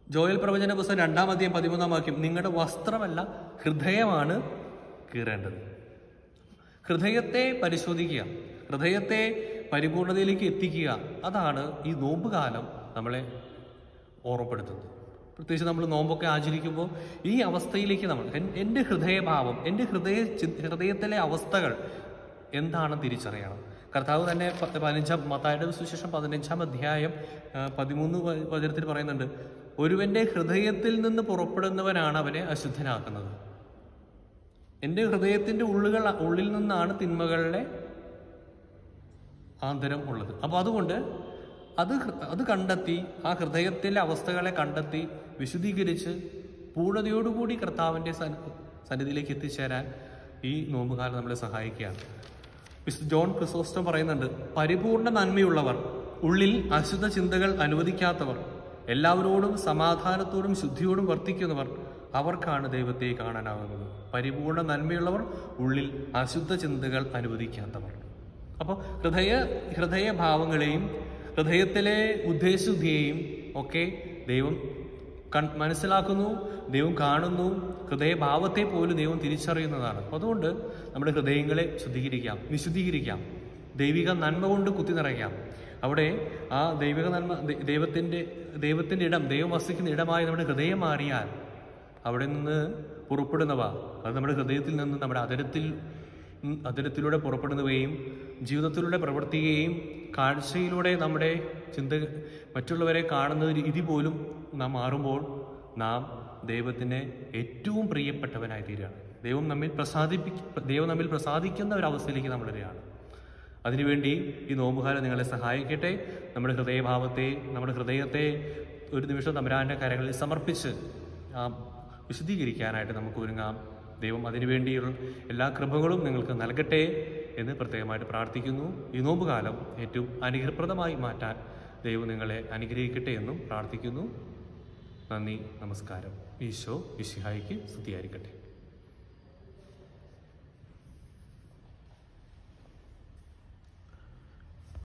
Joel പ്രവചന പുസ്തകം 2-ാം അധ്യായം 13-ാം വാക്യം, നിങ്ങളുടെ വസ്ത്രമല്ല ഹൃദയമാണ് കീറേണ്ടത്. ഹൃദയത്തെ പരിശോധിക്കുക, ഹൃദയത്തെ പരിപൂർണതയിലേക്ക് എത്തിക്കുക. അതാണ് ഈ നോമ്പുകാലം നമ്മളെ ഓർമ്മപ്പെടുത്തുന്നത്. പ്രത്യേകിച്ച് നമ്മൾ നോമ്പൊക്കെ ആചരിക്കുമ്പോൾ ഈ അവസ്ഥയിലേക്ക് നമ്മൾ എൻ്റെ ഹൃദയഭാവം, എൻ്റെ ഹൃദയത്തിലെ അവസ്ഥകൾ എന്താണെന്ന് തിരിച്ചറിയണം. കർത്താവ് തന്നെ മത്തായിയുടെ സുവിശേഷം 15-ാം അധ്യായം 13 വചനത്തിൽ പറയുന്നുണ്ട്, ഒരുവന്റെ ഹൃദയത്തിൽ നിന്ന് പുറപ്പെടുന്നവനാണ് അവനെ അശുദ്ധനാക്കുന്നത്. എൻ്റെ ഹൃദയത്തിൻ്റെ ഉള്ളിൽ നിന്നാണ് തിന്മകളുടെ ആന്തരം ഉള്ളത്. അപ്പോൾ അതുകൊണ്ട് അത് കണ്ടെത്തി, ആ ഹൃദയത്തിലെ അവസ്ഥകളെ കണ്ടെത്തി വിശുദ്ധീകരിച്ച് പൂർണ്ണതയോടുകൂടി കർത്താവിൻ്റെ സന്നിധിയിലേക്ക് എത്തിച്ചേരാൻ ഈ നോമ്പുകാലം നമ്മളെ സഹായിക്കുകയാണ്. വിശുദ്ധ ജോൺ ക്രിസോസ്റ്റം പറയുന്നുണ്ട്, പരിപൂർണ നന്മയുള്ളവർ, ഉള്ളിൽ അശുദ്ധ ചിന്തകൾ അനുവദിക്കാത്തവർ, എല്ലാവരോടും സമാധാനത്തോടും ശുദ്ധിയോടും വർത്തിക്കുന്നവർ, അവർക്കാണ് ദൈവത്തെ കാണാനാവുന്നത്. പരിപൂർണ നന്മയുള്ളവർ, ഉള്ളിൽ അശുദ്ധ ചിന്തകൾ അനുവദിക്കാത്തവർ. അപ്പോൾ ഹൃദയഭാവങ്ങളെയും ഹൃദയത്തിലെ ഉദ്ദേശശുദ്ധിയെയും ഒക്കെ ദൈവം മനസ്സിലാക്കുന്നു, ദൈവം കാണുന്നു. ഹൃദയഭാവത്തെ പോലും ദൈവം തിരിച്ചറിയുന്നതാണ്. അതുകൊണ്ട് നമ്മുടെ ഹൃദയങ്ങളെ ശുദ്ധീകരിക്കാം, വിശുദ്ധീകരിക്കാം, ദൈവിക നന്മ കൊണ്ട് കുത്തി നിറയ്ക്കാം. അവിടെ ആ ദൈവിക നന്മ, ദൈവത്തിൻ്റെ ഇടം, ദൈവം വസിക്കുന്ന ഇടമായി നമ്മുടെ ഹൃദയം മാറിയാൽ അവിടെ നിന്ന് പുറപ്പെടുന്നവ അത് നമ്മുടെ ഹൃദയത്തിൽ നിന്ന് നമ്മുടെ അതരത്തിലൂടെ പുറപ്പെടുന്നവയും ജീവിതത്തിലൂടെ പ്രവർത്തിക്കുകയും കാഴ്ചയിലൂടെ നമ്മുടെ മറ്റുള്ളവരെ കാണുന്ന രീതി പോലും നാം മാറുമ്പോൾ നാം ദൈവത്തിന് ഏറ്റവും പ്രിയപ്പെട്ടവനായി തീരുകയാണ്. ദൈവം നമ്മിൽ പ്രസാദിക്കുന്ന ഒരവസ്ഥയിലേക്ക് നമ്മൾ വരികയാണ്. അതിനുവേണ്ടി ഈ നോമ്പുകാലം നിങ്ങളെ സഹായിക്കട്ടെ. നമ്മുടെ ഹൃദയത്തെ ഒരു നിമിഷം തമ്പുരാന്റെ കരങ്ങളിൽ സമർപ്പിച്ച് വിശുദ്ധീകരിക്കാനായിട്ട് നമുക്ക് ഒരുങ്ങാം. ദൈവം അതിനുവേണ്ടിയുള്ള എല്ലാ കൃപകളും നിങ്ങൾക്ക് നൽകട്ടെ എന്ന് പ്രത്യേകമായിട്ട് പ്രാർത്ഥിക്കുന്നു. ഈ നോമ്പുകാലം ഏറ്റവും അനുഗ്രഹപ്രദമായി മാറ്റാൻ ദൈവം നിങ്ങളെ അനുഗ്രഹിക്കട്ടെ എന്നും പ്രാർത്ഥിക്കുന്നു. നന്ദി, നമസ്കാരം. ഈശോ മിശിഹായ്ക്ക് സ്തുതിയായിരിക്കട്ടെ.